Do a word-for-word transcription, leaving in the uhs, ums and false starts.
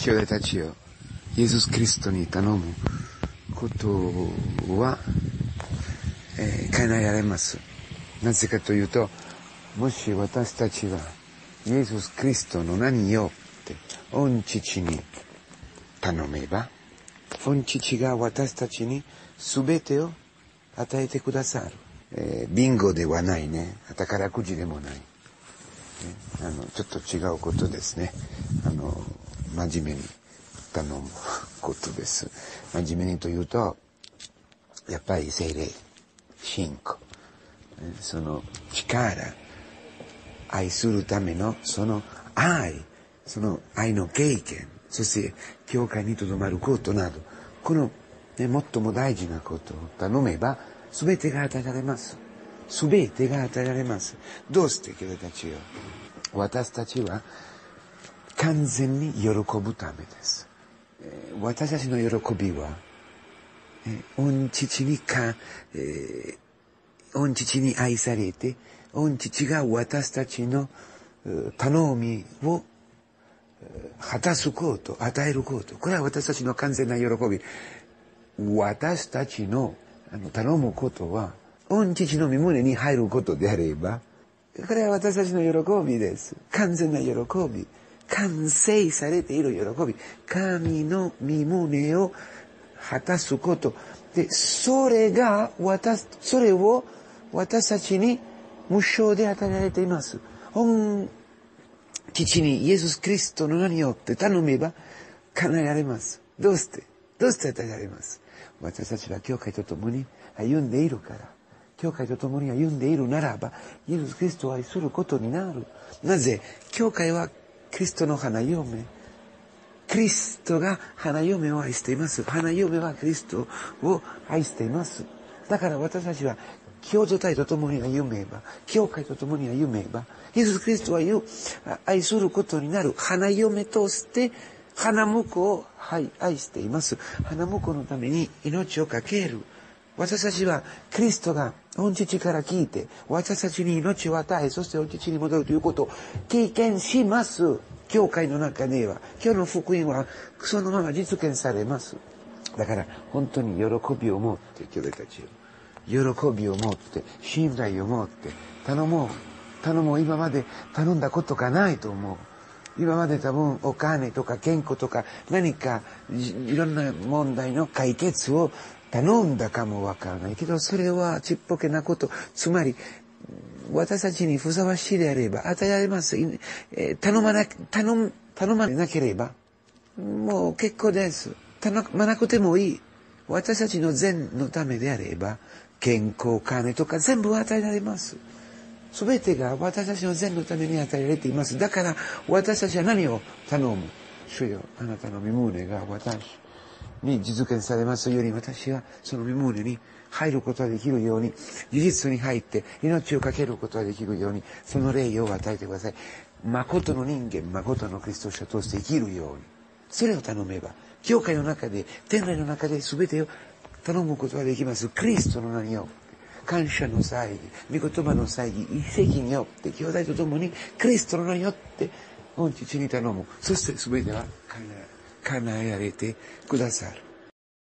兄弟たちよ、イエス・キリストに頼むことは、えー、叶えられます。なぜかというと、もし私たちがイエス・キリストの名によって御父に頼めば、御父が私たちに全てを与えてくださる。えー、ビンゴではないね。宝くじでもない。ね、あの、ちょっと違うことですね。あの、真面目に頼むことです。真面目にというと、やっぱり聖霊、信仰、その力、愛するためのその愛、その愛の経験、そして教会に留まることなど、この、ね、最も大事なことを頼めば、すべてが与えられます。すべてが与えられます。どうして兄弟たちよ。私たちは完全に喜ぶためです。私たちの喜びは、御父にか、えー、御父に愛されて、御父が私たちの頼みを果たすこと、与えること。これは私たちの完全な喜び。私たちのあの頼むことは、御父の身胸に入ることであれば、これは私たちの喜びです。完全な喜び。完成されている喜び。神の身胸を果たすこと。で、それが、私、それを私たちに無償で与えられています。御父にイエス・キリストの名によって頼めば叶えられます。どうしてどうして与えられます？私たちは教会と共に歩んでいるから。教会と共に歩んでいるならば、イエス・キリストを愛することになる。なぜ？教会はキリストの花嫁。キリストが花嫁を愛しています。花嫁はキリストを愛しています。だから私たちは、共助体と共に歩めば、教会と共に歩めば、イエス・キリストは言う、愛することになる花嫁として、花婿を愛しています。花婿のために命を懸ける。私たちは、キリストが御父から聞いて、私たちに命を与え、そして御父に戻るということを経験します。教会の中では、今日の福音はそのまま実現されます。だから、本当に喜びを持って、兄弟たちを。喜びを持って、信頼を持って、頼もう。頼もう。今まで頼んだことがないと思う。今まで多分お金とか健康とか何かいろんな問題の解決を頼んだかもわからないけど、それはちっぽけなこと。つまり、私たちにふさわしいであれば与えられます。頼まな、頼、頼まなければ、もう結構です。頼まなくてもいい。私たちの善のためであれば、健康、金とか全部与えられます。すべてが私たちの善のために与えられています。だから私たちは何を頼む？主よ、あなたの身胸が私に実現されますように、私はその身胸に入ることができるように、事実に入って命を懸けることができるように、その霊を与えてください。誠の人間、誠のクリスト者として生きるように。それを頼めば、教会の中で、天霊の中で全てを頼むことができます。クリストの名によって。感謝の祭儀、御言葉の祭儀、遺跡によって、兄弟と共に、クリストの名によって、御父に頼む。そして全ては叶えられてくださる。